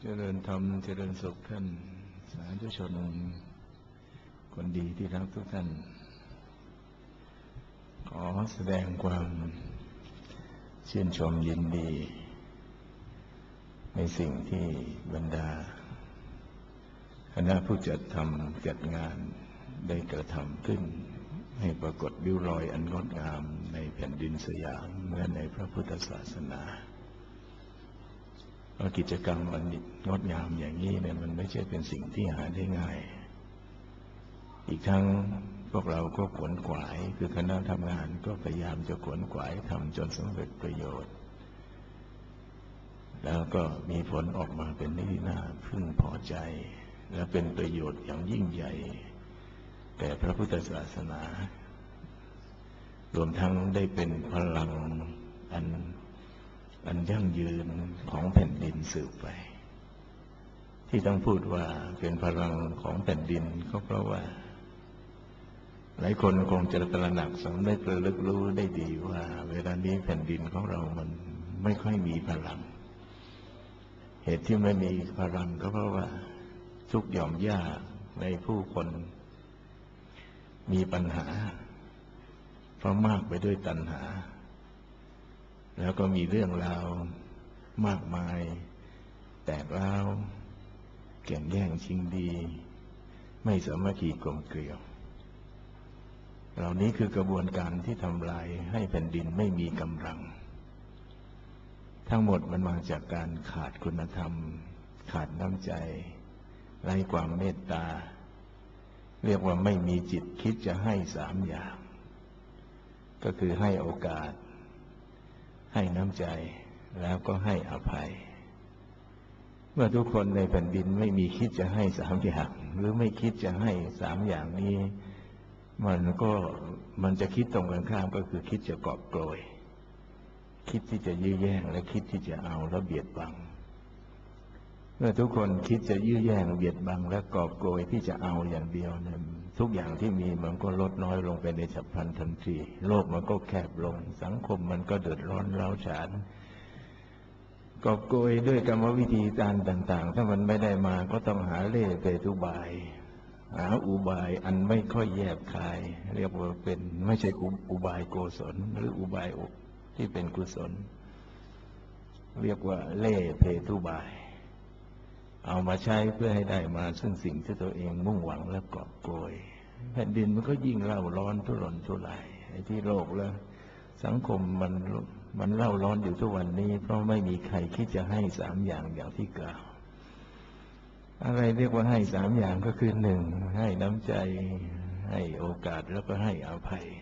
เจริญธรรมเจริญสุขท่านสาธุชนคนดีที่รักทุกท่านขอแสดงความชื่นชมยินดีในสิ่งที่บรรดาคณะผู้จัดทำจัดงานได้กระทำขึ้นให้ปรากฏริ้วรอยอันงดงามในแผ่นดินสยามและในพระพุทธศาสนากิจกรรมอันงดงามอย่างนี้เนี่ยมันไม่ใช่เป็นสิ่งที่หาได้ง่ายอีกทั้งพวกเราก็ขวนขวายคือคณะทำงานก็พยายามจะขวนขวายทำจนสำเร็จประโยชน์แล้วก็มีผลออกมาเป็นที่น่าพึงพอใจและเป็นประโยชน์อย่างยิ่งใหญ่แก่พระพุทธศาสนารวมทั้งได้เป็นพลังอันยั่งยืนของแผ่นดินสืบไปที่ต้องพูดว่าเป็นพลังของแผ่นดินก็เพราะว่าหลายคนคงจะตระหนักสำนึกระลึกรู้ได้ดีว่าเวลานี้แผ่นดินของเรามันไม่ค่อยมีพลังเหตุที่ไม่มีพลังก็เพราะว่าทุกหย่อมย่าในผู้คนมีปัญหาเพราะมากไปด้วยตัณหาแล้วก็มีเรื่องราวมากมายแตกร้าวแข่งแย่งชิงดีไม่สามัคคีกลมเกลียวเหล่านี้คือกระบวนการที่ทำลายให้แผ่นดินไม่มีกำลังทั้งหมดมันมาจากการขาดคุณธรรมขาดน้ำใจไร้ความเมตตาเรียกว่าไม่มีจิตคิดจะให้สามอย่างก็คือให้โอกาสให้น้ำใจแล้วก็ให้อภัยเมื่อทุกคนในแผ่นดินไม่มีคิดจะให้สามอย่างหรือไม่คิดจะให้สามอย่างนี้มันจะคิดตรงกันข้ามก็คือคิดจะกอบโกยคิดที่จะยื้อแย่งและคิดที่จะเอาและเบียดบังเมื่อทุกคนคิดจะยื้อแย่งเบียดบังและกอบโกยที่จะเอาอย่างเดียวเนี่ยทุกอย่างที่มีมันก็ลดน้อยลงไปในฉับพลันทันทีโลกมันก็แคบลงสังคมมันก็เดือดร้อนร้าวฉานกอบโกยด้วยกรรมวิธีการต่างๆถ้ามันไม่ได้มาก็ต้องหาเล่ห์เปตุบายหาอุบายอันไม่ค่อยแยบคายเรียกว่าเป็นไม่ใช่อุบายโกศลหรืออุบายที่เป็นกุศลเรียกว่าเล่ห์เปตุบายเอามาใช้เพื่อให้ได้มาซึ่งสิ่งที่ตัวเองมุ่งหวังและกอบโกยแผ่นดินมันก็ยิ่งเล่าร้อนทุรนทุรายไอ้ที่โลกแล้วสังคมมันเล่าร้อนอยู่ทุกวันนี้เพราะไม่มีใครคิดจะให้สามอย่างอย่างที่กล่าวอะไรเรียกว่าให้สามอย่างก็คือหนึ่งให้น้ำใจให้โอกาสแล้วก็ให้อภัย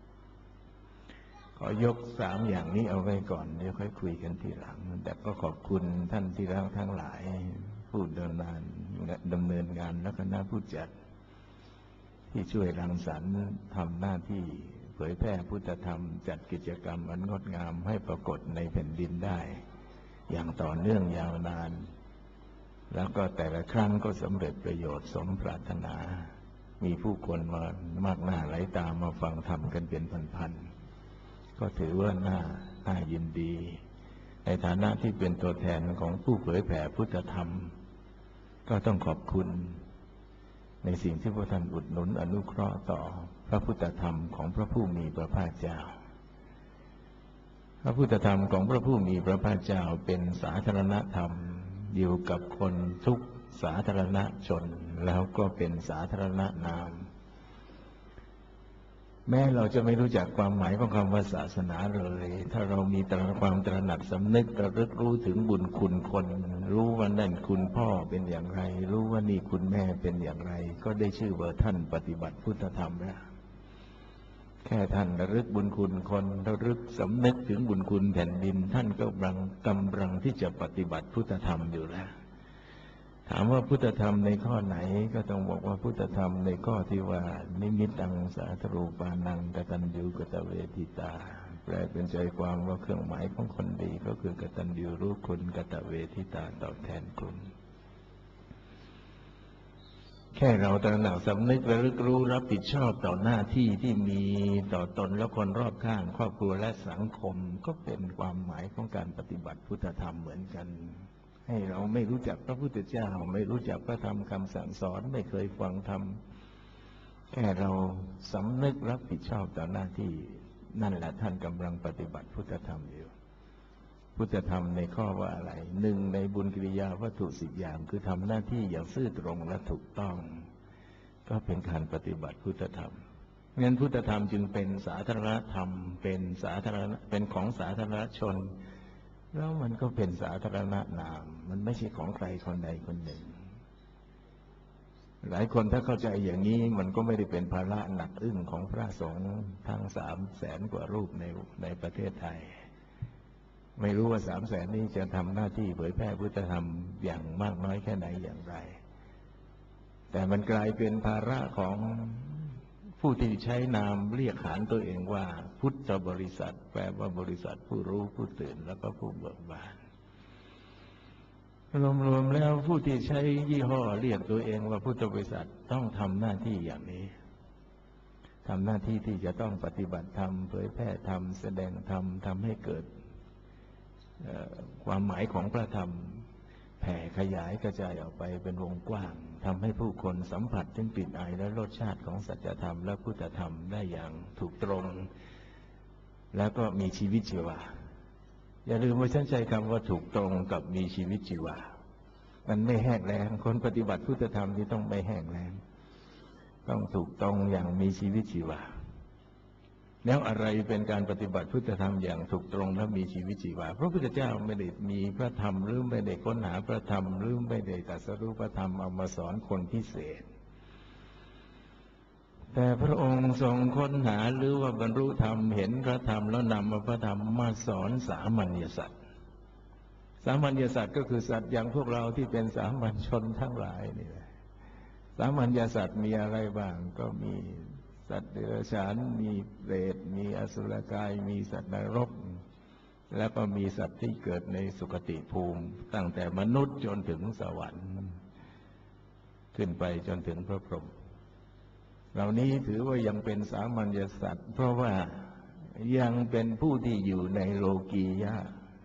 ขอยกสามอย่างนี้เอาไว้ก่อนเดี๋ยวค่อยคุยกันทีหลังแต่ก็ขอบคุณท่านที่รักทั้งหลายผู้ดำเนินงานและคณะผู้จัดที่ช่วยรังสรรค์ทำหน้าที่เผยแพร่พุทธธรรมจัดกิจกรรมอันงดงามให้ปรากฏในแผ่นดินได้อย่างต่อเนื่องยาวนานแล้วก็แต่ละครั้งก็สำเร็จประโยชน์สมปรารถนามีผู้คนมามากหน้าหลายตามาฟังธรรมกันเป็นพันๆก็ถือว่าน่ายินดีในฐานะที่เป็นตัวแทนของผู้เผยแผ่พุทธธรรมก็ต้องขอบคุณในสิ่งที่พระท่านอุดหนุนอนุเคราะห์ต่อพระพุทธธรรมของพระผู้มีพระภาคเจ้าพระพุทธธรรมของพระผู้มีพระภาคเจ้าเป็นสาธารณธรรมอยู่กับคนทุกสาธารณชนแล้วก็เป็นสาธารณนามแม้เราจะไม่รู้จักความหมายของคำว่าศาสนาเลยถ้าเรามีความตระหนักสำนึกระลึกรู้ถึงบุญคุณคนรู้ว่านั่นคุณพ่อเป็นอย่างไรรู้ว่านี่คุณแม่เป็นอย่างไรก็ได้ชื่อว่าท่านปฏิบัติพุทธธรรมแล้วแค่ท่านระลึกบุญคุณคนระลึกสำนึกถึงบุญคุณแผ่นดินท่านก็กำลังที่จะปฏิบัติพุทธธรรมอยู่แล้วถามว่าพุทธธรรมในข้อไหนก็ต้องบอกว่าพุทธธรรมในข้อที่ว่านิมิตังสาธรูปานังกตัญญูกตเวทิตาแปลเป็นใจความว่าเครื่องหมายของคนดีก็คือกตัญญูรู้คุณกตเวทิตาตอบแทนคุณแค่เราตระหนักสำนึกระลึกรู้รับผิดชอบต่อหน้าที่ที่มีต่อตนและคนรอบข้างครอบครัวและสังคมก็เป็นความหมายของการปฏิบัติพุทธธรรมเหมือนกันใให้เราไม่รู้จักพระพุทธเจ้าไม่รู้จักพระธรรมคำสั่งสอนไม่เคยฟังธรรมแค่เราสำนึกรับผิดชอบต่อหน้าที่นั่นแหละท่านกำลังปฏิบัติพุทธธรรมอยู่พุทธธรรมในข้อว่าอะไรหนึ่งในบุญกิริยาวัตถุ10 อย่างคือทำหน้าที่อย่างซื่อตรงและถูกต้องก็เป็นการปฏิบัติพุทธธรรมงั้นพุทธธรรมจึงเป็นสาธารณธรรมเป็นของสาธารณชนแล้วมันก็เป็นสาธารณนามมันไม่ใช่ของใครคนใดคนหนึ่งหลายคนถ้าเข้าใจอย่างนี้มันก็ไม่ได้เป็นภาระหนักอึ้งของพระสงฆ์ทั้ง300,000 กว่ารูปในประเทศไทยไม่รู้ว่า300,000นี้จะทำหน้าที่เผยแพร่พุทธธรรมอย่างมากน้อยแค่ไหนอย่างไรแต่มันกลายเป็นภาระของผู้ที่ใช้นามเรียกขานตัวเองว่าพุทธบริษัทแปลว่าบริษัทผู้รู้ผู้ตื่นแล้วก็ผู้เบิกบานรวมๆแล้วผู้ที่ใช้ยี่ห้อเรียกตัวเองว่าพุทธบริษัทต้องทำหน้าที่อย่างนี้ทำหน้าที่ที่จะต้องปฏิบัติธรรมเผยแพร่ธรรมแสดงธรรมทำให้เกิดความหมายของพระธรรมแผ่ขยายกระจายออกไปเป็นวงกว้างทำให้ผู้คนสัมผัสถึงกลิ่นอายและรสชาติของสัจธรรมและพุทธธรรมได้อย่างถูกตรงแล้วก็มีชีวิตชีวาอย่าลืมว่าฉันใช้คำว่าถูกตรงกับมีชีวิตชีวามันไม่แห้งแล้งคนปฏิบัติพุทธธรรมที่ต้องไม่แห้งแล้งต้องถูกตรงอย่างมีชีวิตชีวาแล้วอะไรเป็นการปฏิบัติพุทธธรรมอย่างถูกตรงและมีชีวิตชีวาพระพุทธเจ้าไม่ได้มีพระธรรมหรือไม่ได้ค้นหาพระธรรมหรือไม่ได้ตรัสรู้พระธรรมเอามาสอนคนพิเศษแต่พระองค์ทรงค้นหาหรือว่าบรรลุธรรมเห็นพระธรรมแล้วนำมาพระธรรมมาสอนสามัญสัตว์สามัญสัตว์ก็คือสัตว์อย่างพวกเราที่เป็นสามัญชนทั้งหลายนี่แหละสามัญสัตว์มีอะไรบ้างก็มีสัตว์เดรัจฉานมีเปรตมีอสุรกายมีสัตว์นรกแล้วก็มีสัตว์ที่เกิดในสุคติภูมิตั้งแต่มนุษย์จนถึงสวรรค์ขึ้นไปจนถึงพระพรหมเหล่านี้ถือว่ายังเป็นสามัญสัตว์เพราะว่ายังเป็นผู้ที่อยู่ในโลกียะ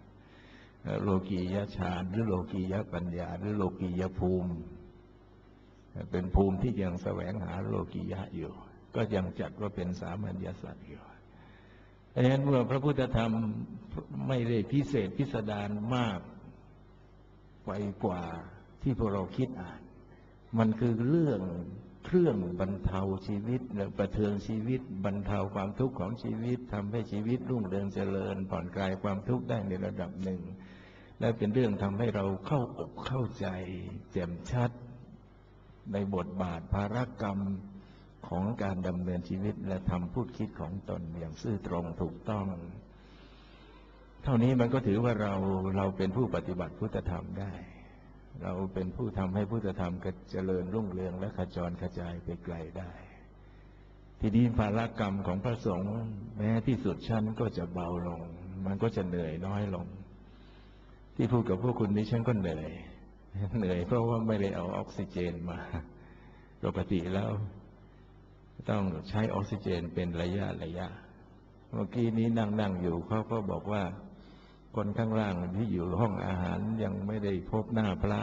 ฌานหรือโลกียะปัญญาหรือโลกียะภูมิเป็นภูมิที่ยังแสวงหาโลกียะอยู่ก็ยังจัดว่าเป็นสามัญสัตว์อยู่ดังนั้นเมื่อพระพุทธธรรมไม่ได้พิเศษพิสดารมากไปกว่าที่พวกเราคิดอ่านมันคือเรื่องเครื่องบรรเทาชีวิตประเทืองชีวิตบรรเทาความทุกข์ของชีวิตทำให้ชีวิตรุ่งเรืองเจริญผ่อนคลายความทุกข์ได้ในระดับหนึ่งและเป็นเรื่องทำให้เราเข้าอกเข้าใจแจ่มชัดในบทบาทภารกรรมของการดำเนินชีวิตและทำพูดคิดของตนอย่างซื่อตรงถูกต้องเท่านี้มันก็ถือว่าเราเป็นผู้ปฏิบัติพุทธธรรมได้เราเป็นผู้ทำให้พุทธธรรมเจริญรุ่งเรืองและขจรกระจายไปไกลได้ทีนี้ภารกรรมของพระสงฆ์แม้ที่สุดชั้นก็จะเบาลงมันก็จะเหนื่อยน้อยลงที่พูดกับพวกคุณนี้ฉันก็เหนื่อยเพราะว่าไม่ได้เอาออกซิเจนมาปกติแล้วต้องใช้ออกซิเจนเป็นระยะเมื่อกี้นี้นั่งอยู่เขาก็บอกว่าคนข้างล่างที่อยู่ห้องอาหารยังไม่ได้พบหน้าพระ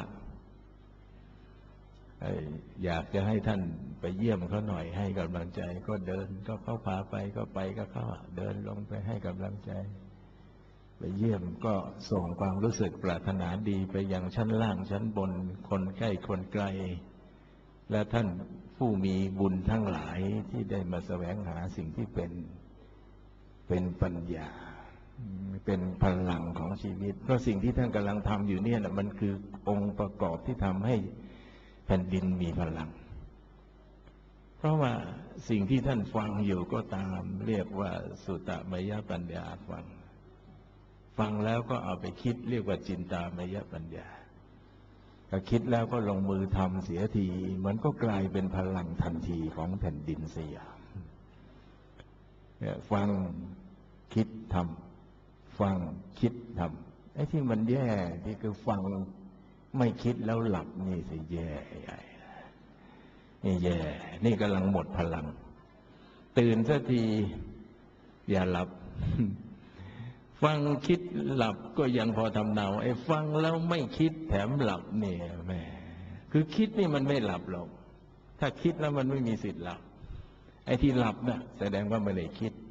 อยากจะให้ท่านไปเยี่ยมเขาหน่อยให้กำลังใจก็เดินก็เขาพาไปก็ไปก็เขาเดินลงไปให้กำลังใจไปเยี่ยมก็ส่งความรู้สึกปรารถนาดีไปยังชั้นล่างชั้นบนคนใกล้คนไกลและท่านผู้มีบุญทั้งหลายที่ได้มาแสวงหาสิ่งที่เป็นปัญญาเป็นพลังของชีวิตเพราะสิ่งที่ท่านกำลังทำอยู่เนี่ยมันคือองค์ประกอบที่ทำให้แผ่นดินมีพลังเพราะว่าสิ่งที่ท่านฟังอยู่ก็ตามเรียกว่าสุตตมยปัญญาฟังแล้วก็เอาไปคิดเรียกว่าจินตามยปัญญาถ้าคิดแล้วก็ลงมือทำเสียทีมันก็กลายเป็นพลังทันทีของแผ่นดินสยามฟังคิดทำฟังคิดทำไอ้ที่มันแย่ที่คือฟังไม่คิดแล้วหลับนี่สิแย่ใหญ่นี่แย่นี่กำลังหมดพลังตื่นสักทีอย่าหลับฟังคิดหลับก็ยังพอทำเนาไอ้ฟังแล้วไม่คิดแถมหลับเนี่ยแหมคือคิดนี่มันไม่หลับหรอกถ้าคิดแล้วมันไม่มีสิทธิ์หลับไอ้ที่หลับน่ะแสดงว่าไม่ได้คิด